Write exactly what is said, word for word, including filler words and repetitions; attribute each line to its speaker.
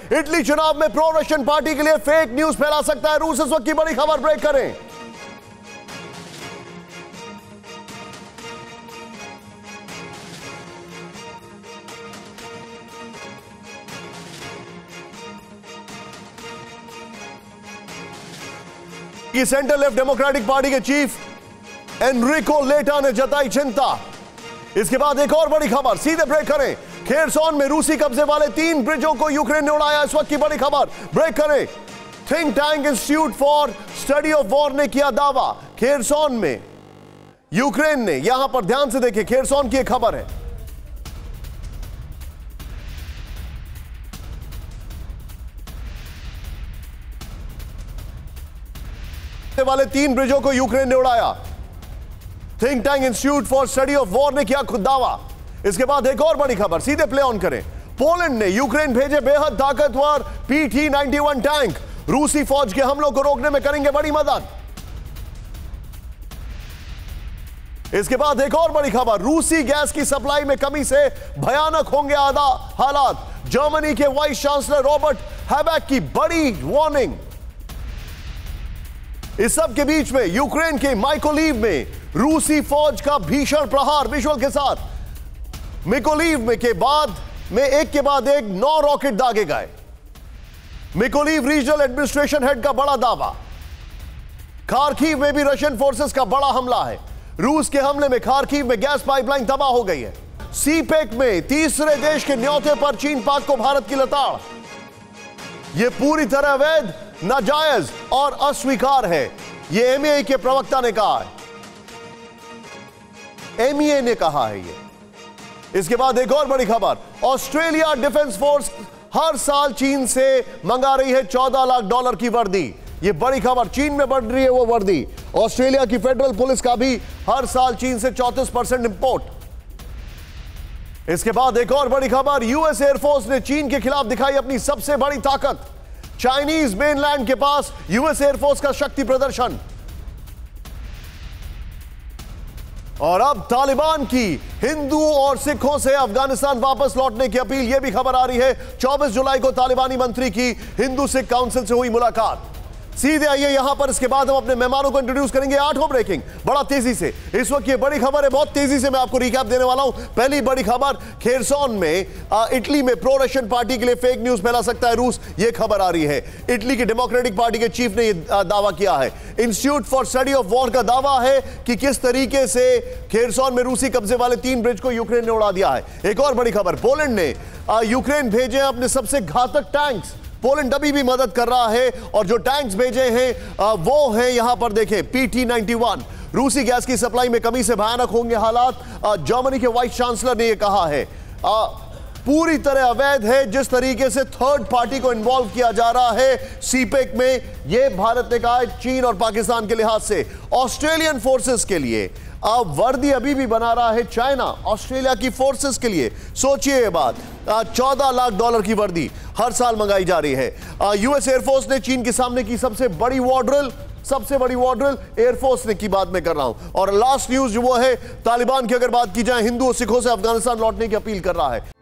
Speaker 1: Italy चुनाव में pro Russian party के लिए फेक न्यूज फैला सकता है रूस। इस वक्त की बड़ी खबर ब्रेक करें। कि सेंटर लेफ्ट डेमोक्रेटिक पार्टी के चीफ एनरिको लेटा ने जताई चिंता। इसके बाद एक और बड़ी खबर, सीधे ब्रेक करें। खेरसोन में रूसी कब्जे वाले तीन ब्रिजों को यूक्रेन ने उड़ाया। इस वक्त की बड़ी खबर ब्रेक करें। Think tank institute for study of war ने किया दावा। खेरसोन में यूक्रेन ने, यहां पर ध्यान से देखिए, खेरसोन की एक खबर है। वाले तीन ब्रिजों को यूक्रेन ने उड़ाया। Think tank institute for study of war ने किया खुद दावा। इसके बाद एक और बड़ी खबर, सीधे प्ले ऑन करें। पोलैंड ने यूक्रेन भेजे बेहद ताकतवर P T ninety one tank. रूसी फौज के हमलों को रोकने में करेंगे बड़ी मदद। इसके बाद एक और बड़ी खबर, रूसी गैस की सप्लाई में कमी से भयानक होंगे आधा हालात। जर्मनी के वाइस चांसलर रॉबर्ट हैबेक की बड़ी वार्निंग। इस सब के बीच में यूक्रेन के माइकोलीव में रूसी फौज का भीषण प्रहार विजुअल के साथ। मिकोलीव में के बाद में एक के बाद एक नौ रॉकेट दागे गए। मिकोलीव रीजनल एडमिनिस्ट्रेशन हेड का बड़ा दावा। खार्किव में भी रशियन फोर्सेस का बड़ा हमला है। रूस के हमले में खार्किव में गैस पाइपलाइन तबाह हो गई है। सीपेक में तीसरे देश के न्योते पर चीन पाक को भारत की लताड़। यह पूरी तरह अवैध, नाजायज और अस्वीकार है, यह एम ई ए के प्रवक्ता ने कहा है। एम ई ए ने कहा है ये। इसके बाद एक और बड़ी खबर, ऑस्ट्रेलिया डिफेंस फोर्स हर साल चीन से मंगा रही है चौदह लाख डॉलर की वर्दी। ये बड़ी खबर, चीन में बढ़ रही है वो वर्दी। ऑस्ट्रेलिया की फेडरल पुलिस का भी हर साल चीन से चौंतीस परसेंट इंपोर्ट। इसके बाद एक और बड़ी खबर, यूएस एयरफोर्स ने चीन के खिलाफ दिखाई अपनी सबसे बड़ी ताकत। चाइनीज मेनलैंड के पास यूएस एयरफोर्स का शक्ति प्रदर्शन। और अब तालिबान की हिंदू और सिखों से अफगानिस्तान वापस लौटने की अपील। यह भी खबर आ रही है। चौबीस जुलाई को तालिबानी मंत्री की हिंदू सिख काउंसिल से हुई मुलाकात। सीधे आइए यहां पर, इसके बाद हम अपने मेहमानों को इंट्रोड्यूस करेंगे। आठों ब्रेकिंग बड़ा तेजी से इस वक्त ये बड़ी खबर है, बहुत तेजी से मैं आपको रिकैप देने वाला हूं। पहली बड़ी खबर, खेरसोन में आ, इटली में प्रो रशियन पार्टी के लिए फेक न्यूज फैला सकता है रूस। ये खबर आ रही है। इटली की डेमोक्रेटिक पार्टी के चीफ ने यह दावा किया है। Institute for study of war का दावा है कि किस तरीके से खेरसोन में रूसी कब्जे वाले तीन ब्रिज को यूक्रेन ने उड़ा दिया है। एक और बड़ी खबर, पोलैंड ने यूक्रेन भेजे अपने सबसे घातक टैंक्स। पोलैंड अभी भी मदद कर रहा है और जो टैंक्स भेजे हैं वो हैं यहां पर देखें पी टी नाइंटी वन। रूसी गैस की सप्लाई में कमी से भयानक होंगे हालात। जर्मनी के वाइस चांसलर ने यह कहा है। आ, पूरी तरह अवैध है जिस तरीके से थर्ड पार्टी को इन्वॉल्व किया जा रहा है सीपेक में। यह भारत ने कहा है चीन और पाकिस्तान के लिहाज से। ऑस्ट्रेलियन फोर्सेस के लिए अब वर्दी अभी भी बना रहा है चाइना, ऑस्ट्रेलिया की फोर्सेस के लिए। सोचिए ये बात, चौदह लाख डॉलर की वर्दी हर साल मंगाई जा रही है। यूएस एयरफोर्स ने चीन के सामने की सबसे बड़ी वॉर ड्रिल, सबसे बड़ी वॉर ड्रिल एयरफोर्स ने की बात मैं कर रहा हूं। और लास्ट न्यूज जो वो है, तालिबान की अगर बात की जाए, हिंदू और सिखों से अफगानिस्तान लौटने की अपील कर रहा है।